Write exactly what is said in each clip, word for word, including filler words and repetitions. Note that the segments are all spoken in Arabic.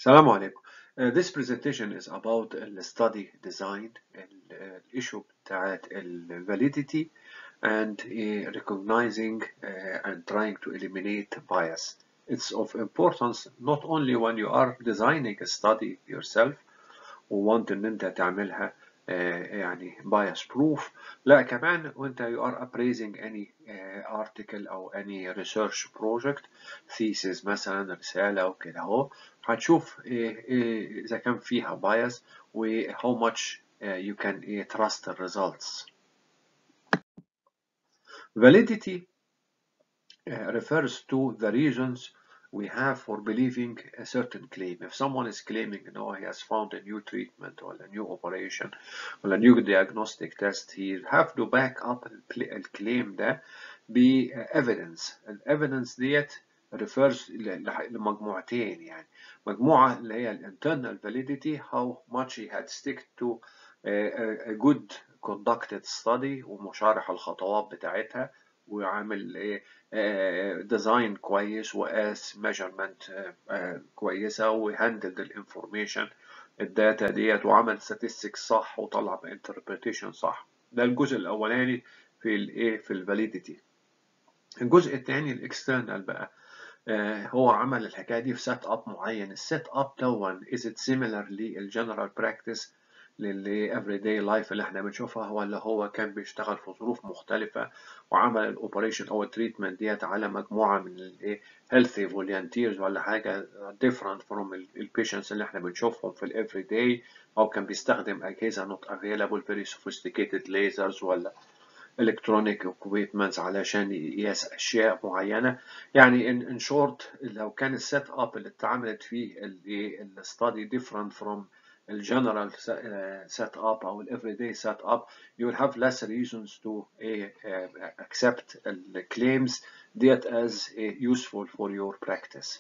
السلام عليكم. Uh, this presentation is about the study design, ال- الissue بتاعت ال validity and uh, recognizing uh, and trying to eliminate bias. It's of importance not only when you are designing a study yourself وwant ان انت تعملها uh, يعني bias proof، لا كمان وانت you are appraising any uh, article او any research project thesis مثلا رسالة وكده اهو هتشوف إيه إيه اذا كان فيها bias و how much uh, you can إيه trust the results. Validity uh, refers to the reasons we have for believing a certain claim. If someone is claiming, you know, he has found a new treatment or a new operation or a new diagnostic test, he have to back up the claim ده ب evidence. evidence ديت refers لمجموعتين، يعني مجموعة اللي هي internal validity, how much he had stick to a, a good conducted study ومشارح الخطوات بتاعتها وعامل ايه ديزاين كويس وقاس ميجرمنت كويسه وهاندلد الانفورميشن الداتا ديت وعمل statistics صح وطلع بانتربريتيشن صح. ده الجزء الاولاني في الايه في الفاليديتي. الجزء الثاني الاكسترنال بقى، آه هو عمل الحكايه دي في سيت اب معين. السيت اب دون is it similar للجنرال براكتس للي everyday life اللي احنا بنشوفها، ولا هو كان بيشتغل في ظروف مختلفة وعمل الاوبريشن او التريتمنت ديت على مجموعة من الايه healthy volunteers ولا حاجة different from البيشنتس اللي احنا بنشوفهم في ال everyday، او كان بيستخدم اجهزة not available very sophisticated lasers ولا electronic equipments علشان يقياس اشياء معينه. يعني in, in short لو كان السيت اب اللي اتعملت فيه الستادي different from الجنرال set up او everyday set up, you will have less reasons to uh, accept the claims ديت as uh, useful for your practice.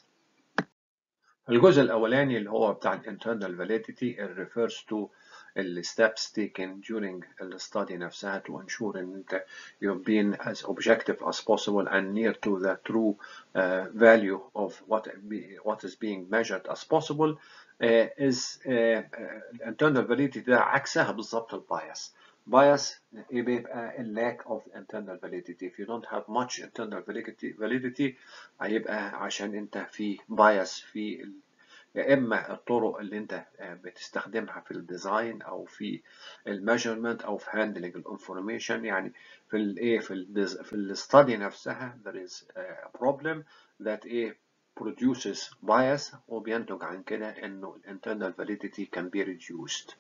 الجزء الأولاني اللي هو بتاع internal validity refers to the steps taken during the study نفسها to ensure ان انت you've been as objective as possible and near to the true uh, value of what be, what is being measured as possible. uh, is uh, uh, internal validity ده عكسها بالظبط البايس. bias يبقى a lack of internal validity. If you don't have much internal validity, validity هيبقى عشان انت في bias في يا اما الطرق اللي انت بتستخدمها في الديزاين او في الميجرمنت او في هاندلنج الانفورميشن. يعني في الايه في ال في الستادي نفسها there is a problem that ايه produces bias وبينتج عن كده انه internal validity can be reduced.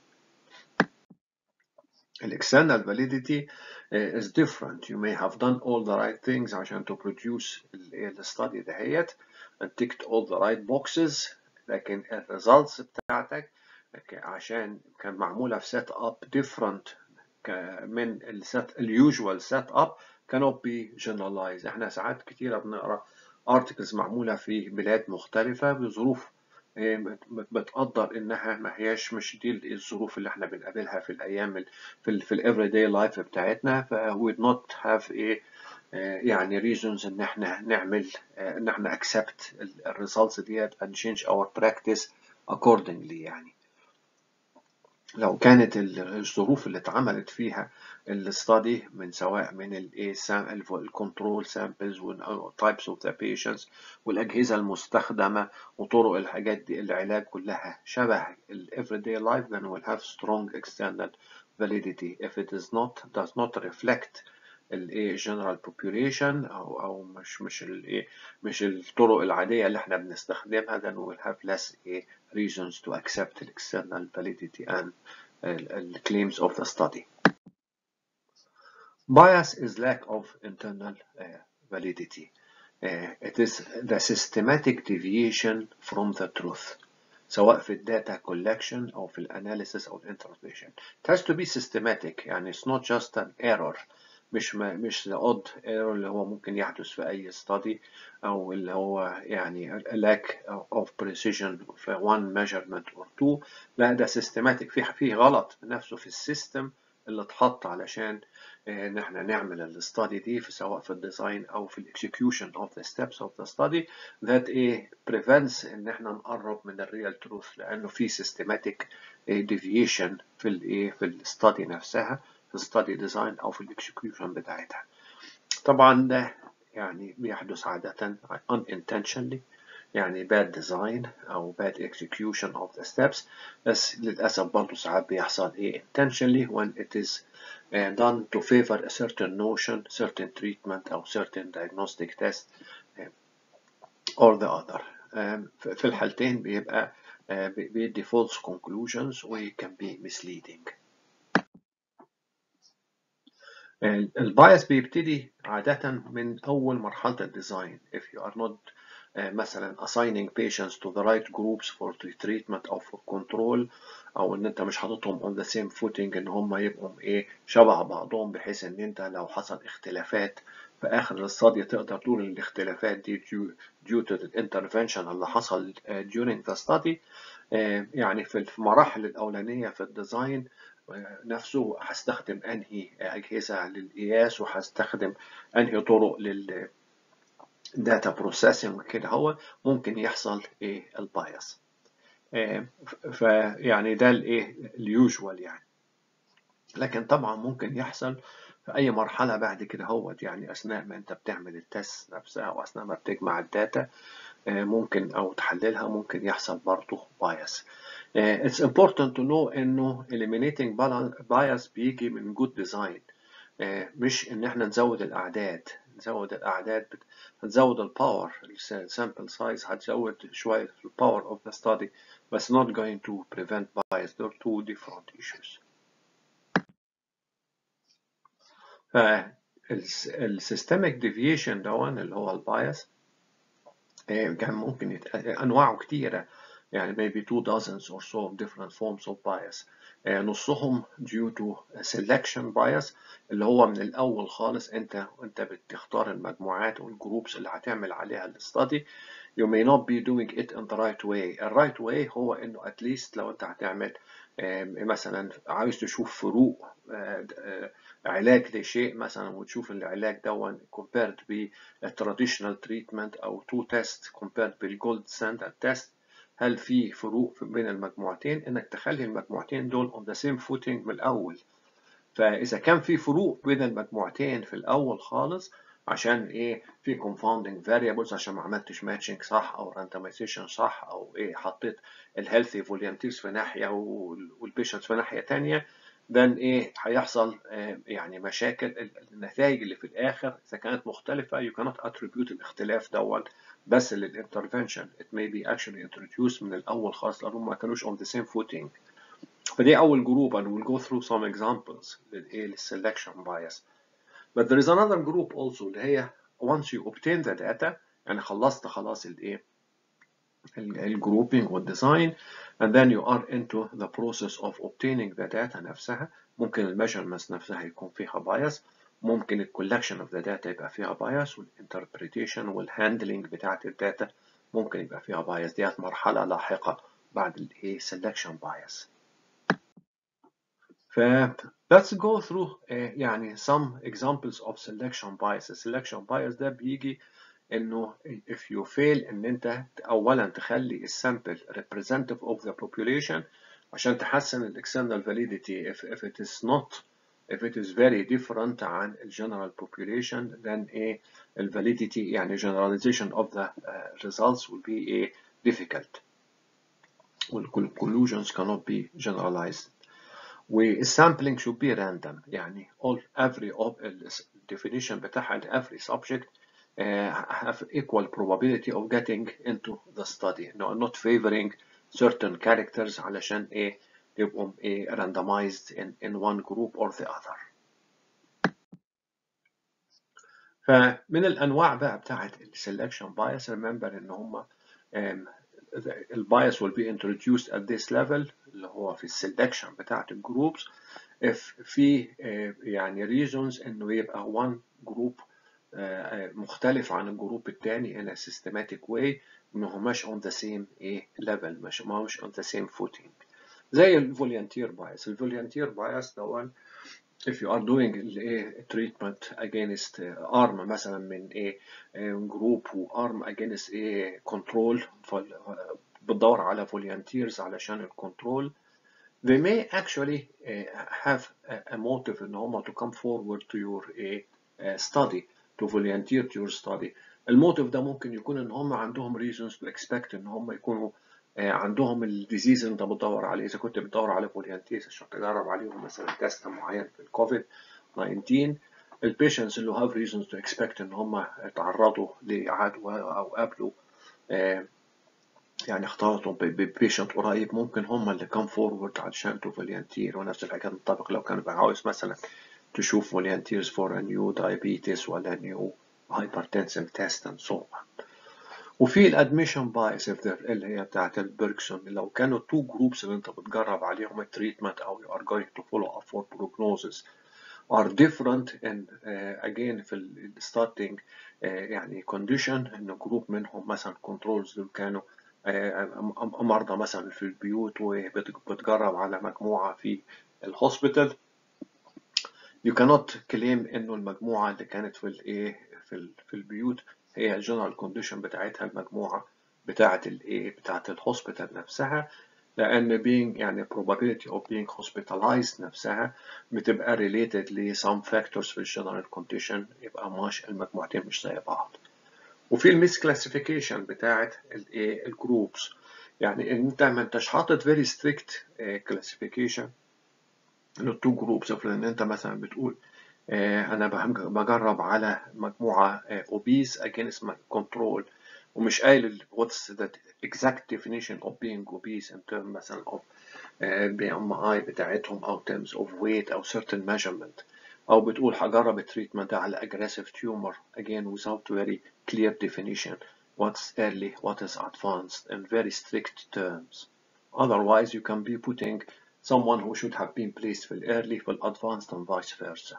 External validity uh, is different. You may have done all the right things عشان to produce the study دهيت and ticked all the right boxes، لكن الريزلتس بتاعتك عشان كان معمولة في set up different من السيت اليوجوال set up cannot be generalized. احنا ساعات كتيرة بنقرأ articles معمولة في بلاد مختلفة بظروف بتقدر انها ما هياش مش دي الظروف اللي احنا بنقابلها في الايام في ال في الافري داي لايف بتاعتنا، ف we not have a يعني reasons ان احنا نعمل ان احنا accept الريزلتس ديت and change our practice accordingly. يعني لو كانت الظروف اللي اتعملت فيها الستادي من سواء من الايه الكنترول سامبلز والتايبس اوف ذا بيشنتس والاجهزه المستخدمه وطرق الحاجات دي العلاج كلها شبه الافري داي لايف, then we'll have strong external validity. If it is not does not reflect الايه general population او او مش مش الايه مش الطرق العاديه اللي احنا بنستخدمها, then we'll have less ايه reasons to accept the external validity and the claims of the study. Bias is lack of internal uh, validity. Uh, it is the systematic deviation from the truth, سواء في الداتا collection أو في الاناليسيس أو الانتربريشن. It has to be systematic. يعني it's not just an error. مش ما مش the odd error اللي هو ممكن يحدث في أي study أو اللي هو يعني lack of precision في one measurement or two. لا ده systematic. في في غلط نفسه في السيستم اللي اتحط علشان ان احنا نعمل الاستادي دي في سواء في الديزاين او في الاكسكيوشن of the steps of the study that ايه prevents ان احنا نقرب من الريال تروث، لانه في systematic deviation في الايه في الاستادي نفسها، في الستادي ديزاين او في الاكسكيوشن بتاعتها. طبعا ده يعني بيحدث عادة unintentionally، يعني bad design أو bad execution of the steps، بس للأسف برضه ساعات بيحصل إيه intentionally when it is uh, done to favor a certain notion, certain treatment أو certain diagnostic test uh, or the other. um, في الحالتين بيبقى uh, بيدي false conclusions و can be misleading. البايس بيبتدي عادة من أول مرحلة الديزاين. if you are not uh, مثلا assigning patients to the right groups for treatment أو for control، أو إن أنت مش حاططهم on the same footing إن هم يبقوا إيه شبه بعضهم، بحيث إن أنت لو حصل اختلافات في آخر الاستادي تقدر تقول إن الاختلافات دي due, due to the intervention اللي حصل uh, during the study. uh, يعني في المراحل الأولانية في الديزاين نفسه هستخدم انهي اجهزه للقياس، وهستخدم انهي طرق للداتا بروسيسنج كده، هو ممكن يحصل ايه البايس. فيعني ده الايه اليوجوال يعني. لكن طبعا ممكن يحصل في اي مرحله بعد كده، هو يعني اثناء ما انت بتعمل التست نفسها او اثناء ما بتجمع الداتا ممكن او تحللها ممكن يحصل برضه بايس. Uh, it's important to know إنه eliminating bias بيجي من good design. uh, مش إن إحنا نزود الأعداد. نزود الأعداد هتزود الباور، sample size هتزود شوية الباور of the study، but not going to prevent bias. They're two different issues. فالسيستميك deviation ده اللي هو البايس كان ممكن يت... أنواعه كتيرة، يعني maybe two dozens or so of different forms of bias. نصهم due to selection bias اللي هو من الأول خالص أنت أنت بتختار المجموعات والجروبس اللي هتعمل عليها الاستادي. you may not be doing it in the right way. ال right way هو إنه at least لو أنت هتعمل مثلا عايز تشوف فروق علاج لشيء مثلا، وتشوف العلاج ده compared ب traditional treatment أو two tests compared بالجولد ستاندرد تيست، هل في فروق بين المجموعتين؟ إنك تخلي المجموعتين دول on the same footing من الأول. فإذا كان في فروق بين المجموعتين في الأول خالص عشان إيه في confounding variables، عشان ما عملتش matching صح أو randomization صح، أو إيه حطيت الهيلثي volunteers في ناحية والبيشنتس في ناحية تانية، then إيه هيحصل يعني مشاكل. النتائج اللي في الآخر إذا كانت مختلفة you cannot attribute الاختلاف دوت بس للintervention. it may be actually introduced من الأول خالص لأنهم ما كانوش on the same footing. فدي أول جروب and we'll go through some examples لل selection bias. But there is another group also اللي هي once you obtain the data، يعني خلصت خلاص الايه الجروبينج والديزاين and then you are into the process of obtaining the data نفسها. ممكن الميجرمنتس نفسها يكون فيها بايس، ممكن الكولكشن اوف ذا داتا يبقى فيها بايس، والانتربريتيشن والهاندلنج بتاعت الداتا ممكن يبقى فيها بايس. ديت مرحلة لاحقة بعد الايه selection bias. ف let's go through uh, يعني some examples of selection bias. selection bias ده بيجي انه if you fail ان انت اولا تخلي السامبل representative of the population عشان تحسن ال external validity. if, if it is not if it is very different عن ال general population then a validity يعني generalization of the uh, results will be a difficult. والconclusions cannot be generalized. والsampling should be random، يعني all every definition بتاعها every subject uh, have equal probability of getting into the study. No, not favoring certain characters علشان ايه يبقوا ايه randomized in, in one group or the other. فمن الانواع بقى بتاعت selection bias remember ان هم um, the bias will be introduced at this level اللي هو في selection بتاعت الجروبس if في يعني reasons انه يبقى one group مختلف عن الجروب الثاني in a systematic way، انه هماش on the same level، مش ماهوش on the same footing. زي ال volunteer bias. ال volunteer bias ده if you are doing a treatment against arm مثلا من a group و arm against a control بتدور على volunteers علشان الكنترول they may actually have a motive ان هم to come forward to your a study to volunteer to your study. الموتيف ده ممكن يكون ان هم عندهم reasons to expect ان هم يكونوا عندهم الديزيز اللي انت بتدور عليه. اذا كنت بتدور على فوليانتيز عشان تجرب عليهم مثلا تيست معين في الكوفيد تسعة عشر، البيشنتس اللي have reasons to expect ان هم تعرضوا لعدوى او قابلوا يعني اختلطوا ببيشنت قريب ممكن هم اللي كم فورورد علشان تو فوليانتير. ونفس الحكايه تنطبق لو كان عاوز مثلا تشوف فوليانتيرز فور a new diabetes ولا new hypertensive test and so on. وفي الادميشن بايس اللي هي بتاعت البركسون، لو كانوا تو جروبس اللي انت بتجرب عليهم التريتمنت او you are going to follow up for prognosis are different and uh, again في ال starting uh, يعني condition ان جروب منهم مثلا كنترولز دول كانوا uh, مرضى مثلا في البيوت وبتجرب على مجموعة في الهوسبيتال، you cannot claim انه المجموعة اللي كانت في الايه في, في البيوت هي الجنرال كونديشن بتاعتها المجموعة بتاعة الايه بتاعة الهوسبيتال نفسها، لأن being يعني probability of being hospitalized نفسها بتبقى related ل some factors في الجنرال كونديشن، يبقى مش المجموعتين مش زي بعض. وفي الميس كلاسيفيكيشن بتاعة الايه الجروبس، يعني انت ما انتش حاطط very strict classification للتو جروبس. افرض ان انت مثلا بتقول انا بجرب على مجموعه obese against control ومش قايل what's the exact definition of being obese in terms مثلا of بي ام اي بتاعتهم او terms of weight او certain measurement، او بتقول هجرب التريتمنت على aggressive tumor again without very clear definition what's early what is advanced in very strict terms. Otherwise you can be putting someone who should have been placed في early في advanced and vice versa.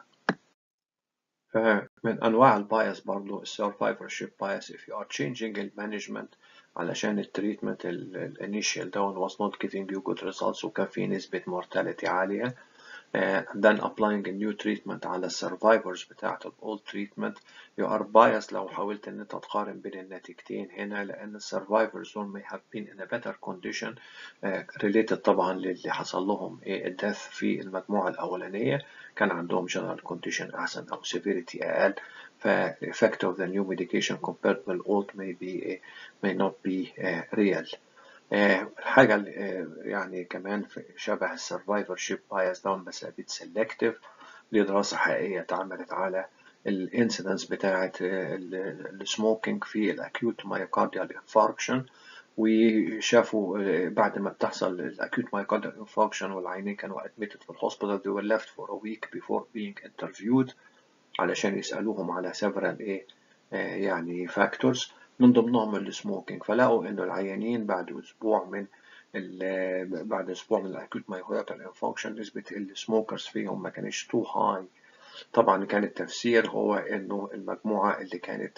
فمن أنواع البايس برضو السرفايفرشيب بايس if you are changing المانجمنت علشان التريتمنت الانيشال ده was not giving you good results وكان في نسبة mortality عالية and then applying a new treatment على السرفايفرز بتاعت الاولد treatment you are biased لو حاولت ان انت تقارن بين النتيجتين هنا، لان السرفايفرز may have been in a better condition uh, related طبعا للي حصل لهم الدث في المجموعة الأولانية كان عندهم general condition أحسن أو severity أقل، ف effect of the new medication compared with old may be may not be uh, real. الحاجة اللي يعني كمان شبه السرفايفرشيب بايس ده بس بيت سيلكتيف، دي دراسة حقيقية اتعملت على الانسيدنس بتاعة السموكينج في الاكيوت مايوكارديال انفاركشن، وشافوا بعد ما بتحصل الاكيوت مايوكارديال انفاركشن والعينين كانوا admitted في الهوسبيتال they were left for a week before being interviewed علشان يسألوهم على several ايه يعني factors من ضمنهم السموكينج، فلقوا انه العيانين بعد اسبوع من بعد اسبوع من الاكيوت مايوكارديال انفاركشن نسبة السموكرز فيهم ما كانش تو هاي. طبعا كان التفسير هو انه المجموعة اللي كانت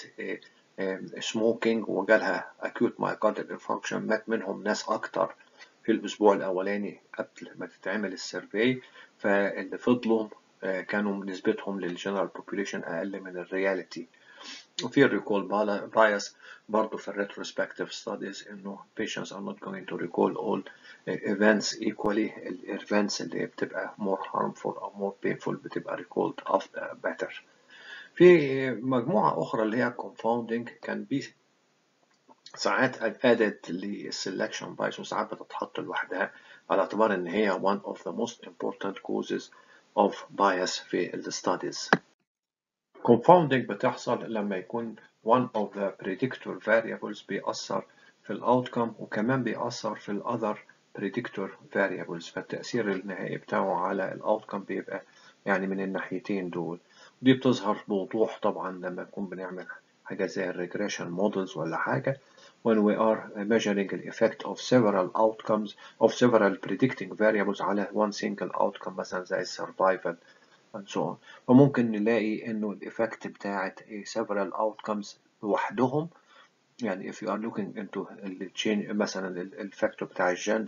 سموكينج وجالها اكيوت مايوكارديال انفاركشن مات منهم ناس اكتر في الاسبوع الاولاني قبل ما تتعمل السيرفي، فاللي فضلوا كانوا نسبتهم للجنرال بوبوليشن اقل من الرياليتي. وفي الريكول بايس برضه في الريتروسبكتيف ستاديز انه patients are not going to recall all events equally. الايفنتس اللي بتبقى more harmful او more painful بتبقى recalled better. في مجموعة أخرى اللي هي Confounding كان بي ساعات added للسelection bias وساعات بتتحط لوحدها على اعتبار إن هي one of the most important causes of bias في ال studies. Confounding بتحصل لما يكون one of the predictor variables بيأثر في ال outcome وكمان بيأثر في ال other predictor variables، فالتأثير النهائي بتاعه على ال outcome بيبقى يعني من الناحيتين دول. دي بتظهر بوضوح طبعا لما نكون بنعمل حاجة زي ال regression models ولا حاجة when we are measuring the effect of several outcomes of several predicting variables على one single outcome مثلا زي survival and so on. فممكن نلاقي انه الايفكت بتاعت several outcomes لوحدهم، يعني if you are looking into the change مثلا الفاكتور بتاع الجندر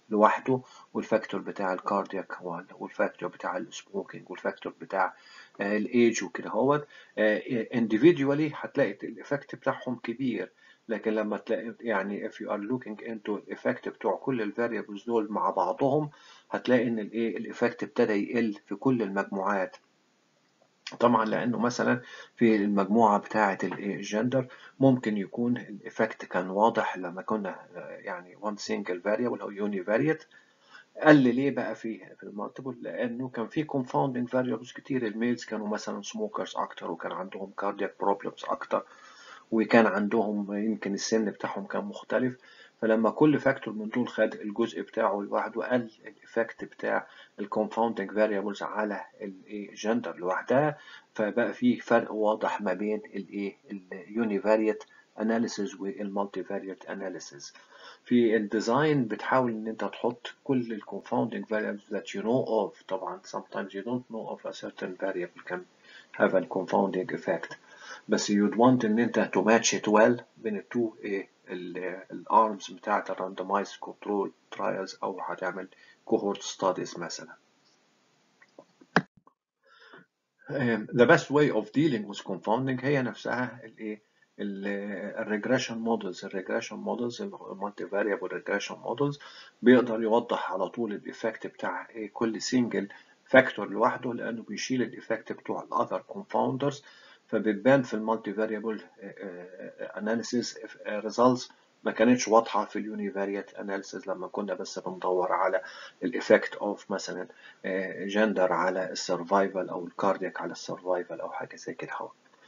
لوحده، والفاكتور بتاع الكاردياك والفاكتور بتاع السموكينج والفاكتور بتاع الايج وكده هوت. individually هتلاقي الايفكت بتاعهم كبير، لكن لما تلاقي يعني if you are looking into الايفكت بتوع كل الفاريبلز دول مع بعضهم، هتلاقي ان الايه الايفكت ابتدى يقل في كل المجموعات. طبعا لانه مثلا في المجموعه بتاعه الجندر ممكن يكون الايفكت كان واضح لما كنا يعني one single variable او univariate. قل ليه بقى في في المالتيبل؟ لانه كان في confounding variables كتير. الميلز كانوا مثلا سموكرز اكتر، وكان عندهم كاردياك بروبلمز اكتر، وكان عندهم يمكن السن بتاعهم كان مختلف. فلما كل فاكتور من دول خد الجزء بتاعه لوحده، قل الايفكت بتاع الكونفاوندنج فاريبلز على الجندر لوحدها. فبقى في فرق واضح ما بين الايه اليونيفاريت اناليسيز والمالتي فاريت اناليسيز. في الديزاين بتحاول ان انت تحط كل ال confounding variables that you know of. طبعا sometimes you don't know of a certain variable can have a confounding effect، بس you'd want ان انت to match it well بين التو ايه الارمز بتاعت الراندمايز كنترول ترايلز، او هتعمل cohort studies مثلا. the best way of dealing with confounding هي نفسها الايه الريجريشن مودلز. الريجريشن مودلز المالتي فاريبل ريجريشن مودلز بيقدر يوضح على طول الايفكت بتاع ايه كل سنجل فاكتور لوحده، لانه بيشيل الايفكت بتوع الاذر كونفاوندرز. فبتبان في المالتي فاريبل اناليسيس ريزلتس ما كانتش واضحه في اليونيفاريت اناليسيس لما كنا بس بندور على الايفكت اوف مثلا جندر على السرفايفل او الكاردياك على السرفايفل او حاجه زي كده.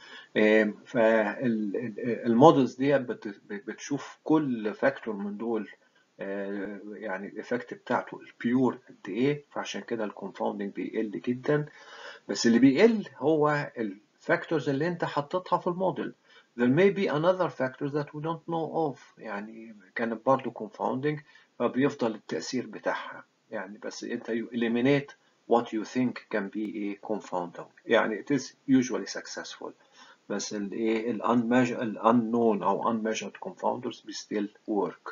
فالمودلز دي بتشوف كل فاكتور من دول يعني الايفكت بتاعته البيور قد ايه، فعشان كده الكونفاوندنج بيقل جدا. بس اللي بيقل هو الفاكتورز اللي انت حطيتها في الموديل. there may be another factors that we don't know of، يعني كانت برضو confounding، فبيفضل التأثير بتاعها يعني. بس انت you eliminate what you think can be a confounding، يعني it is usually successful. بس الايه ال unknown او unmeasured confounders be still work.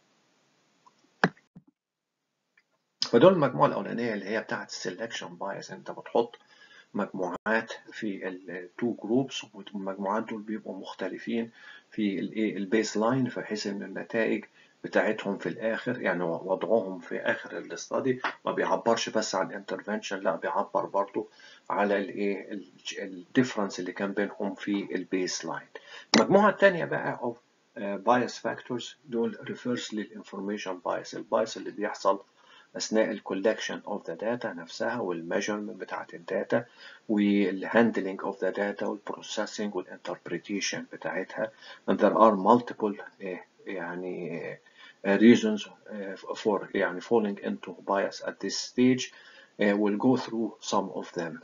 فدول المجموعة الأولانية اللي هي بتاعت السelection bias. انت بتحط مجموعات في التو جروبس، والمجموعات دول بيبقوا مختلفين في الايه البيس لاين، بحيث ان النتائج بتاعتهم في الاخر يعني وضعهم في اخر الاستادي ما بيعبرش بس عن الانترفنشن، لا بيعبر برضو على الايه الديفرنس اللي كان بينهم في البيس لاين. المجموعه الثانيه بقى اوف بايس فاكتورز دول ريفيرس للانفورميشن بايس، البايس اللي بيحصل اثناء الكولكشن اوف ذا داتا نفسها والميجرمنت بتاعت الداتا والهاندلنج اوف ذا داتا والبروسيسنج والانتربريتيشن بتاعتها. and there are multiple uh, يعني uh, reasons uh, for يعني falling into bias at this stage. uh, we'll go through some of them.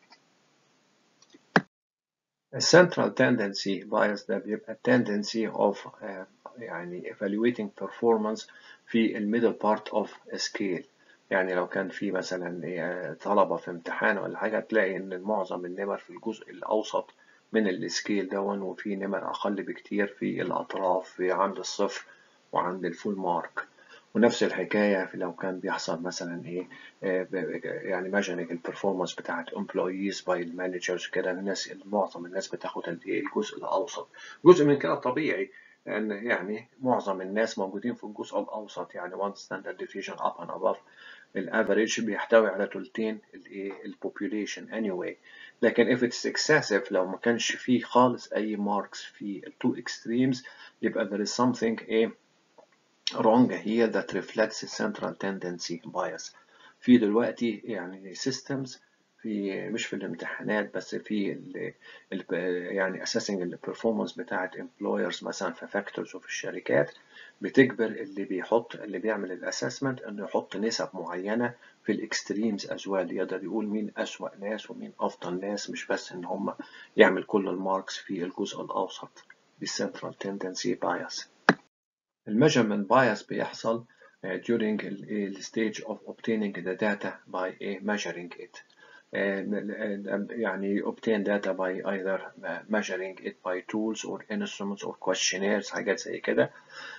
A central tendency bias ده بيبقى tendency of uh, يعني evaluating performance في ال middle part of a scale. يعني لو كان في مثلا طلبة في امتحان ولا حاجة، تلاقي إن معظم النمر في الجزء الأوسط من السكيل دون، وفي نمر أقل بكتير في الأطراف في عند الصفر وعند الفول مارك. ونفس الحكاية لو كان بيحصل مثلا إيه يعني measuring البرفورمانس بتاعت employees by managers كده، الناس معظم الناس بتاخد الجزء الأوسط. جزء من كده طبيعي، لأن يعني معظم الناس موجودين في الجزء الأوسط، يعني one standard deviation up and above الافريج بيحتوي على تلتين البوبوليشن anyway. لكن if it's excessive لو ما كانش فيه خالص أي ماركس في التو extremes، يبقى there is something a wrong here that reflects a central tendency bias. في دلوقتي يعني systems في مش في الامتحانات بس في ال ال يعني assessing ال performance بتاعت employers مثلا في factors وفي الشركات، بتجبر اللي بيحط اللي بيعمل الاسسمنت انه يحط نسب معينه في الاكستريمز as well، يقدر يقول مين اسوأ ناس ومين افضل ناس، مش بس ان هم يعمل كل الماركس في الجزء الاوسط. بالcentral tendency bias. الميجرمنت بايس بيحصل during the stage of obtaining the data by measuring it. يعني obtain data by either measuring it by tools or instruments or questionnaires، حاجات زي كده.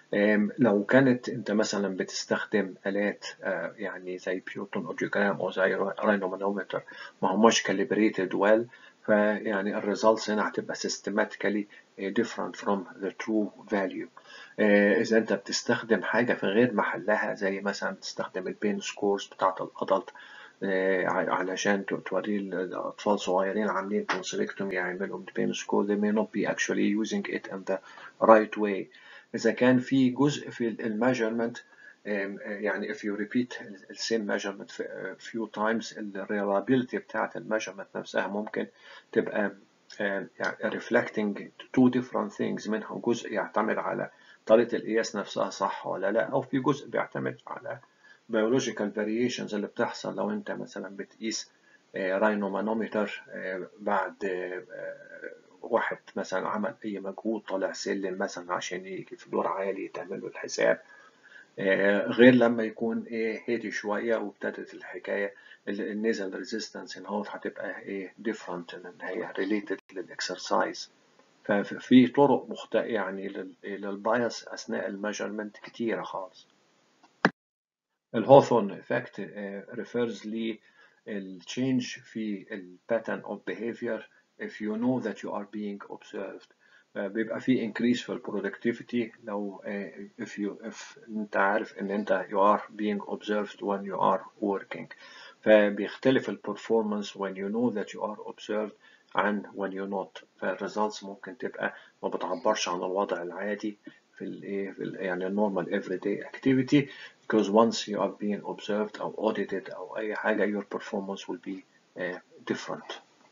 لو كانت انت مثلا بتستخدم آلات يعني زي بيوتون اوديوجرام او زي راينومانومتر ما هماش كاليبريتد ويل، فيعني الريزلتس هنا هتبقى systematically different from the true value. اذا انت بتستخدم حاجه في غير محلها زي مثلا بتستخدم البين سكورز بتاعت الادلت علشان توري الاطفال صغيرين عاملين تونسيلكتومي يعملوا بين سكور، they may not be actually using it in the right way. إذا كان في جزء في الميجرمنت يعني if you repeat the same measurement few times ال reliability بتاعت الميجرمنت نفسها ممكن تبقى يعني reflecting two different things، منها جزء يعتمد على طريقة القياس نفسها صح ولا لا، أو في جزء بيعتمد على biological variations اللي بتحصل لو أنت مثلا بتقيس راينومانومتر بعد واحد مثلا عمل أي مجهود طالع سلم مثلا عشان يجي في دور عالي تعمل له الحساب، غير لما يكون إيه هادي شوية وابتدت الحكاية النيزل ريزيستنس إن هو هتبقى إيه different إن هي related للإكسرسايز. ففي طرق مختلفة يعني للبايس أثناء الميجرمنت كتيرة خالص. الهوثورن إفكت refers للتشينج في ال pattern of behavior if you know that you are being observed. بيبقى في increase في ال productivity لو if you if أنت عارف إن أنت you are being observed when you are working. فبيختلف ال performance when you know that you are observed عن when you not. فالريزلتس ممكن تبقى ما بتعبرش عن الوضع العادي في الايه يعني normal everyday activity, because once you are being observed أو audited أو أي حاجة your performance will be uh, different.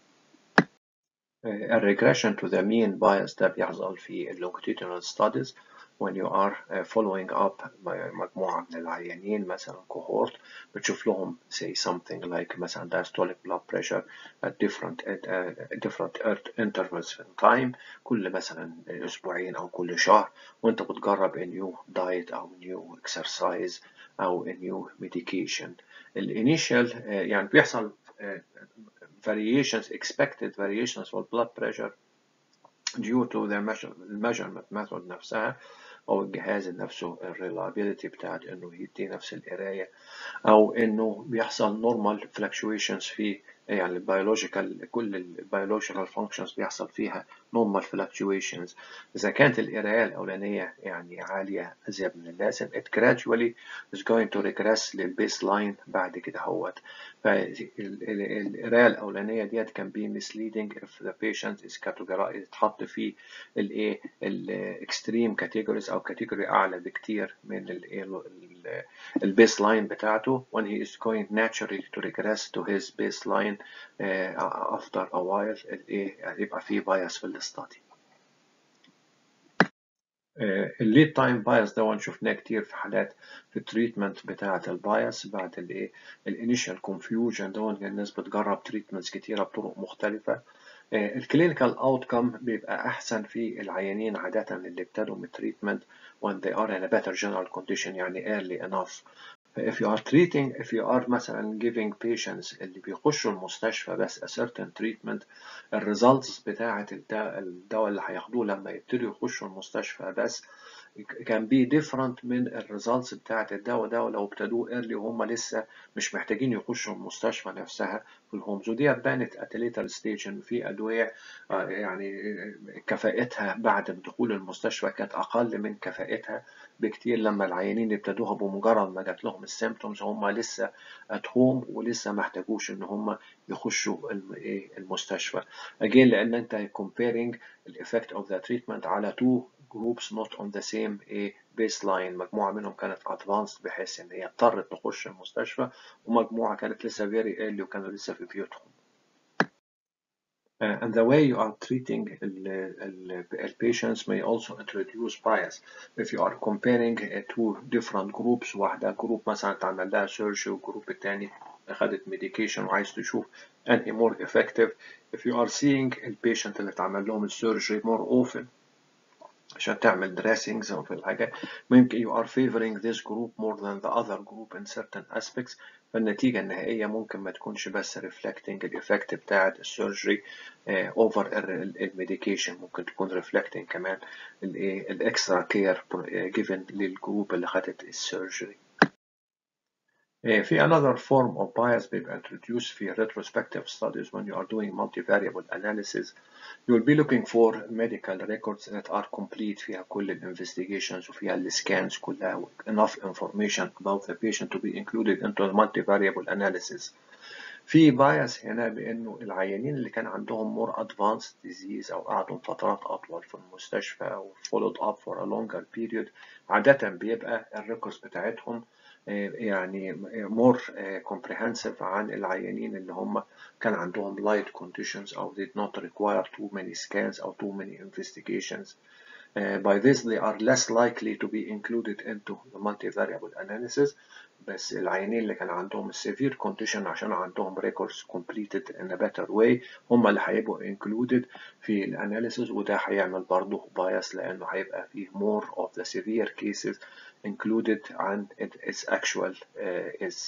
A regression to the mean bias ده بيحصل في longitudinal studies when you are uh, following up مجموعة من العيانين مثلا cohort بتشوف لهم say something like مثلا diastolic blood pressure at different at, uh, different intervals in time كل مثلا أسبوعين أو كل شهر، وأنت بتجرب a new diet أو new exercise أو a new medication. الانيشال uh, يعني بيحصل uh, variations expected variations for blood pressure due to the measurement method نفسها أو الجهاز نفسه reliability بتاعت إنه يدي نفس القراية، أو إنه بيحصل normal fluctuations في يعني البيولوجيكال كل البيولوجيكال functions بيحصل فيها normal fluctuations. إذا كانت القراية الأولانية يعني عالية أزيد من اللازم it gradually is going to regress للبيسلاين بعد كده هوت. فالقراية الأولانية ديت can be misleading if the patient is categorized يتحط في الإيه الإكستريم categories أو category أعلى بكتير من الإيه البيسلاين بتاعته when he is going naturally to regress to his baseline uh, after a while ايه يبقى فيه bias في الاستادي. الليد تايم بايس ده شفناه كتير في حالات في التريتمنت بتاعة البايس بعد الايه الانيشال كونفيوجن ده الناس بتجرب تريتمنتس كتيرة بطرق مختلفة. الكلينيكال اوتكم بيبقى احسن في العيانين عادة اللي ابتدوا من التريتمنت when they are in a better general condition يعني early enough. if you are treating if you are مثلا giving patients اللي بيخشوا المستشفى بس a certain treatment الريزلتس بتاعة الدواء اللي هياخدوه لما يبتدوا يخشوا المستشفى بس can be different من الريزلتس بتاعة الدواء ده لو ابتدوه early وهم لسه مش محتاجين يخشوا المستشفى نفسها في الهومز. ودي بانت at a later stage إن في أدوية يعني كفاءتها بعد دخول المستشفى كانت أقل من كفاءتها بكتير لما العيانين ابتدوها بمجرد ما جات لهم السيمبتومز هم لسه at home ولسه ما احتاجوش إن هم يخشوا المستشفى. again لأن أنت comparing the effect of the treatment على two groups not on the same baseline. مجموعة منهم كانت advanced بحيث إن هي اضطرت تخش المستشفى، ومجموعة كانت لسه very early وكانوا لسه في بيوتهم. Uh, and the way you are treating the patients may also introduce bias. If you are comparing uh, two different groups واحدة جروب مثلا تعمل لها surgery والجروب التاني أخذت medication وعايز تشوف أنهي more effective. If you are seeing the patient اللي تعمل لهم surgery more often عشان تعمل dressings أو في الحاجة ممكن you are favoring this group more than the other group in certain aspects. فالنتيجة النهائية ممكن ما تكونش بس reflecting الإفكت بتاعة السيرجري over الميديكيشن، ممكن تكون reflecting كمان الإكسترا كير given للجروب اللي خدت السيرجري. في another form of bias بيبقى introduced في retrospective studies when you are doing multivariable analysis. You will be looking for medical records that are complete فيها كل ال investigations وفيها ال scans كلها enough information about the patient to be included into the multivariable analysis. في bias هنا بأنه العيانين اللي كان عندهم more advanced disease أو قعدوا فترات أطول في المستشفى أو followed up for a longer period عادة بيبقى الريكوردز بتاعتهم يعني more comprehensive عن العيانين اللي هم كان عندهم light conditions أو did not require too many scans أو too many investigations. Uh, by this they are less likely to be included into the multivariable analysis. بس العيانين اللي كان عندهم severe condition عشان عندهم records completed in a better way هم اللي هيبقوا included في الاناليسيس، وده هيعمل برضه bias لأنه هيبقى فيه more of the severe cases included عن its actual uh, is.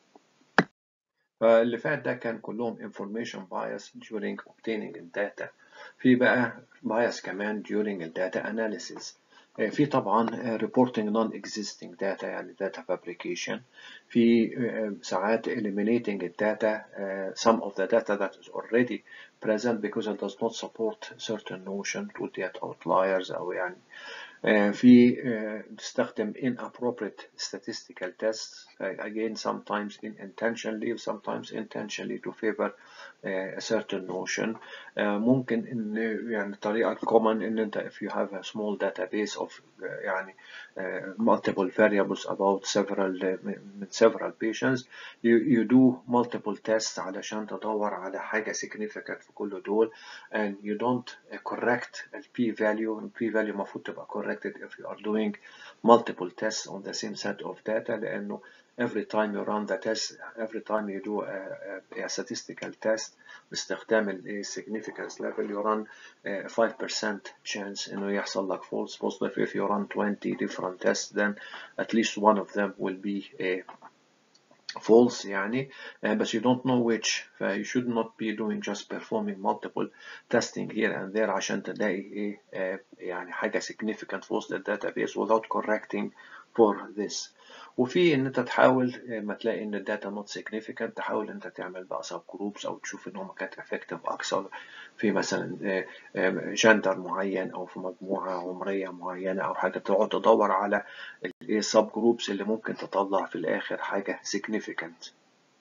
فاللي فات ده كان كلهم information bias during obtaining data. في بقى bias كمان during data analysis. في طبعا reporting non-existing data يعني data fabrication. في ساعات eliminating data some of the data that is already present because it does not support certain notion to get outliers أو يعني في تستخدم inappropriate statistical tests again sometimes intentionally sometimes intentionally to favor a certain notion. ممكن إن يعني طريقة common إن أنت if you have a small database of يعني multiple variables about several من several patients you, you do multiple tests علشان تدور على حاجة significant في كل دول and you don't correct the p value. the p value المفروض تبقى corrected if you are doing multiple tests on the same set of data لأنه every time you run the test every time you do a, a, a statistical test باستخدام ال significance level you run a five percent chance إنه يحصل لك false positive. if you run twenty different tests then at least one of them will be a false يعني uh, but you don't know which. ف you should not be doing just performing multiple testing here and there عشان تلاقي ايه uh, يعني حاجة significant false للdatabase without correcting for this. وفي ان انت تحاول ما تلاقي ان الداتا not significant تحاول انت تعمل بقى sub groups او تشوف ان هم كانت effective اكثر في مثلا جندر معين او في مجموعة عمرية معينة او حاجة، تقعد تدور على الايه sub groups اللي ممكن تطلع في الاخر حاجة significant.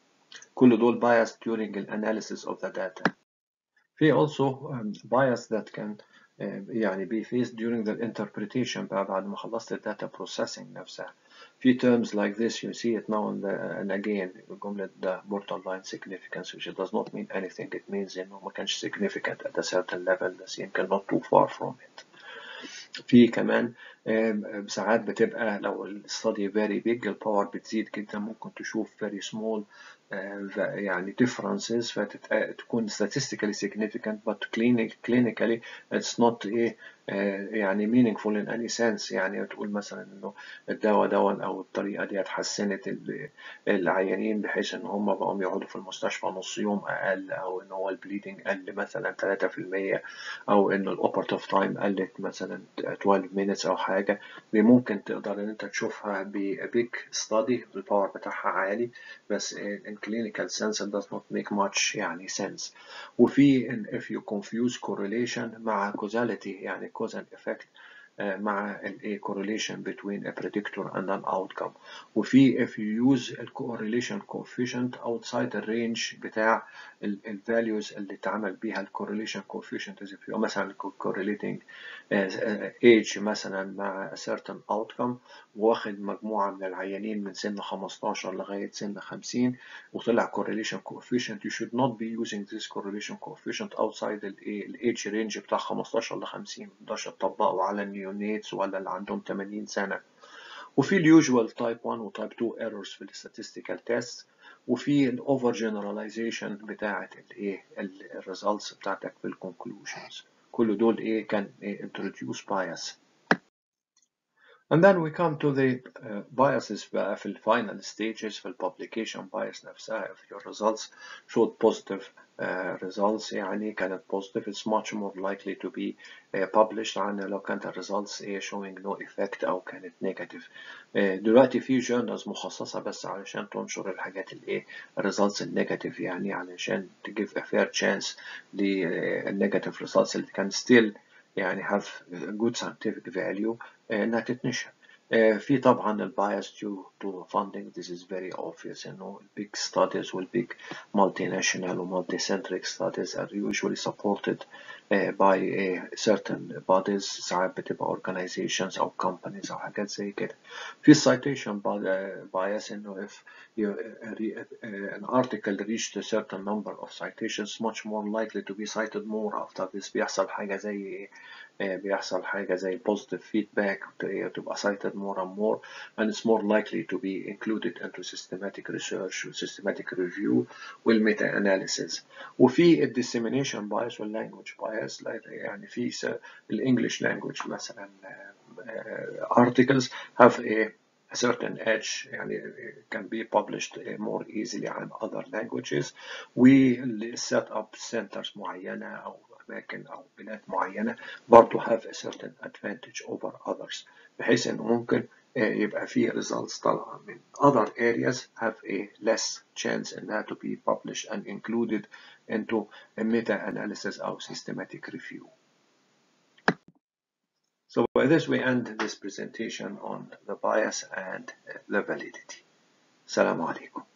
كل دول bias during the analysis of the data. في also um, bias that can uh, يعني be faced during the interpretation بقى بعد ما خلصت ال data processing نفسها. في terms like this you see it now and, the, and again جملة the borderline significance which does not mean anything. it means إنه ما كانش significant at a certain level بس يمكن not too far from it. في كمان ساعات بتبقى لو الستادي very big الباور بتزيد جدا ممكن تشوف very small يعني differences فتكون statistically significant but clinically it's not ايه يعني meaningful in any sense. يعني تقول مثلا انه الدواء دون او الطريقه دي حسنت العيانين بحيث ان هم بقوا يقعدوا في المستشفى نص يوم اقل او ان هو البليدنج قل مثلا ثلاثة في المية او ان الاوبرتيف تايم قلت مثلا twelve minutes او حاجه. دي ممكن تقدر ان انت تشوفها ببيج ستادي الباور بتاعها عالي بس in clinical sense it does not make much يعني sense. وفي if you confuse correlation مع causality يعني cause and effect مع ال correlation between a predictor and an outcome. وفي if you use ال correlation coefficient outside the range بتاع ال values اللي تعمل بيها ال correlation coefficient if you مثلا correlating age مثلا مع a certain outcome واخد مجموعة من العيانين من سن خمستاشر لغاية سن خمسين وطلع correlation coefficient you should not be using this correlation coefficient outside ال age range بتاع خمستاشر ل خمسين. متقدرش تطبقه على النيونيتس ولا اللي عندهم ثمانين سنة. وفي اليوجوال تايب واحد و تايب اتنين ايرورز في الستاتستيكال تيست. وفي الاوفر جنراليزيشن بتاعت الايه الريزلتس بتاعتك في الكونكلوجنز. كل دول ايه كان ايه introduce bias. And then we come to the uh, biases بقى في الفاينل stages في الببليكيشن bias نفسها. if your results showed positive uh, results يعني كانت positive, it's much more likely to be uh, published عن لو كانت ال results uh, showing no effect أو كانت negative. uh, دلوقتي في journals مخصصة بس علشان تنشر الحاجات اللي ايه results النيجاتيف، يعني علشان to give a fair chance للنيجاتيف results اللي كان still يعني have good scientific value انها تتنشر. في طبعا ال bias due to funding, this is very obvious انه big studies وال big multinational و multicentric studies are usually supported by certain bodies، ساعات بتبقى organizations أو companies أو حاجات زي كده. في citation bias إنه if you, an article reached a certain number of citations much more likely to be cited more after this. بيحصل حاجة زي بيحصل حاجة زي positive feedback تبقى cited more and more, and it's more likely to be included into systematic research و systematic review وال meta analysis. وفي ال dissemination bias وال language bias، يعني في ال English language مثلا articles have a a certain edge يعني can be published more easily عن other languages، وال set up centers معينة أو أماكن أو بلاد معينة برضو have a certain advantage over others، بحيث إنه ممكن يبقى فيه results طالعة من other areas have a less chance إنها to be published and included into a meta-analysis أو systematic review. So by this we end this presentation on the bias and the validity. Assalamu alaikum.